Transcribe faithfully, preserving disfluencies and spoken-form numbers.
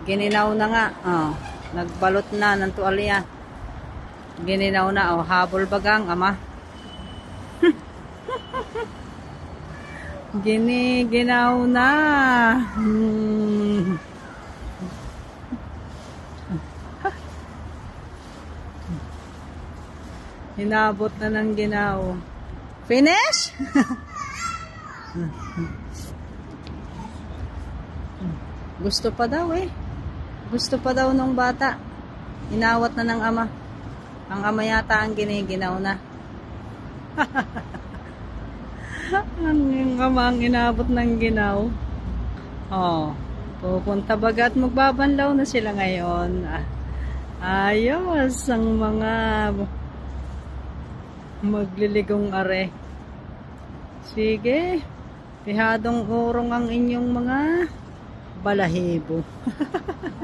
Gininaw na nga. Oh, nagbalot na ng tuwalya. Gininaw na. Oh, habol bagang ama. Giniginaw na. Hmm. Hinabot na ng ginaw. Finish? Gusto pa daw eh. Gusto pa daw nung bata. Inawat na ng ama. Ang ama yata ang giniginaw na. Ang ama ang inabot ng ginaw. Oh, pupunta baga at magbabanlaw na sila ngayon. Ayos ang mga magliligong are. Sige, pihadong urong ang inyong mga balahibo.